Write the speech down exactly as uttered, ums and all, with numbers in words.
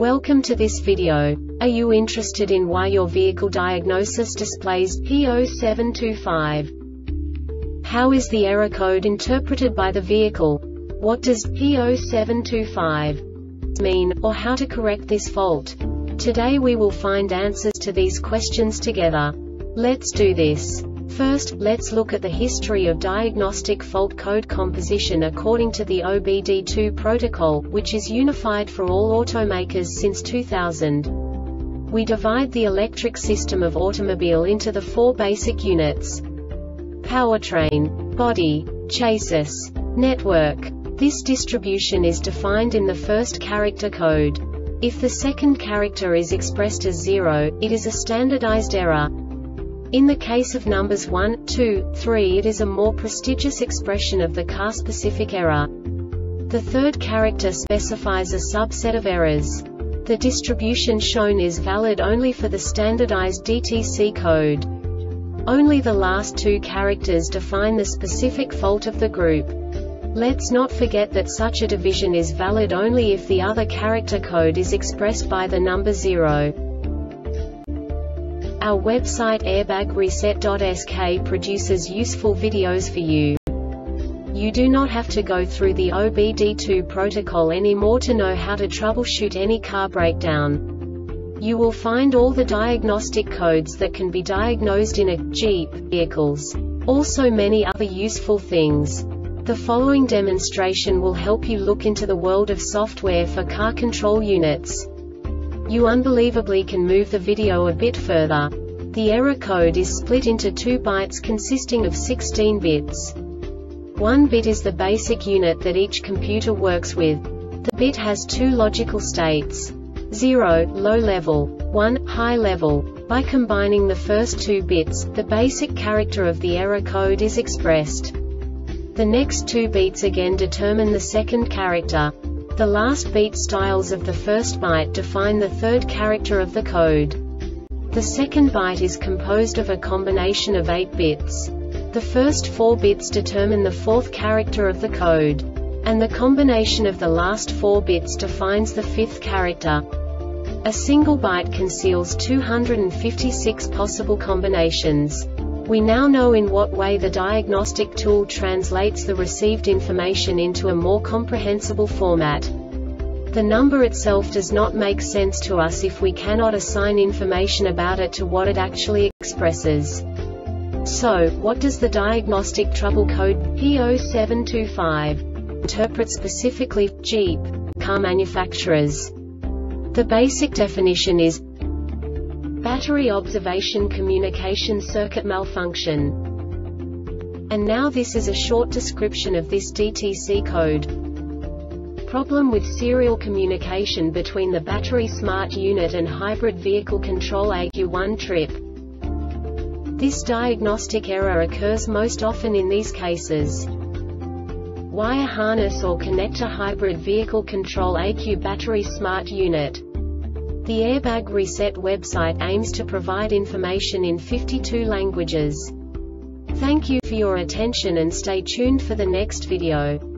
Welcome to this video. Are you interested in why your vehicle diagnosis displays P zero seven two five? How is the error code interpreted by the vehicle? What does P zero seven two five mean, or how to correct this fault? Today we will find answers to these questions together. Let's do this. First, let's look at the history of diagnostic fault code composition according to the O B D two protocol, which is unified for all automakers since two thousand. We divide the electric system of automobile into the four basic units: powertrain, body, chassis, network. This distribution is defined in the first character code. If the second character is expressed as zero, it is a standardized error. In the case of numbers one, two, three, it is a more prestigious expression of the car-specific error. The third character specifies a subset of errors. The distribution shown is valid only for the standardized D T C code. Only the last two characters define the specific fault of the group. Let's not forget that such a division is valid only if the other character code is expressed by the number zero. Our website airbag reset dot S K produces useful videos for you. You do not have to go through the O B D two protocol anymore to know how to troubleshoot any car breakdown. You will find all the diagnostic codes that can be diagnosed in a Jeep vehicles. Also many other useful things. The following demonstration will help you look into the world of software for car control units. You unbelievably can move the video a bit further. The error code is split into two bytes consisting of sixteen bits. One bit is the basic unit that each computer works with. The bit has two logical states: zero, low level, one, high level. By combining the first two bits, the basic character of the error code is expressed. The next two beats again determine the second character. The last beat styles of the first byte define the third character of the code. The second byte is composed of a combination of eight bits. The first four bits determine the fourth character of the code. And the combination of the last four bits defines the fifth character. A single byte conceals two hundred fifty-six possible combinations. We now know in what way the diagnostic tool translates the received information into a more comprehensible format. The number itself does not make sense to us if we cannot assign information about it to what it actually expresses. So, what does the diagnostic trouble code P zero seven two five interpret specifically for Jeep car manufacturers? The basic definition is battery observation communication circuit malfunction. And now this is a short description of this D T C code. Problem with serial communication between the battery smart unit and hybrid vehicle control A Q one trip. This diagnostic error occurs most often in these cases: wire harness or connector hybrid vehicle control A Q battery smart unit. The Airbag Reset website aims to provide information in fifty-two languages. Thank you for your attention and stay tuned for the next video.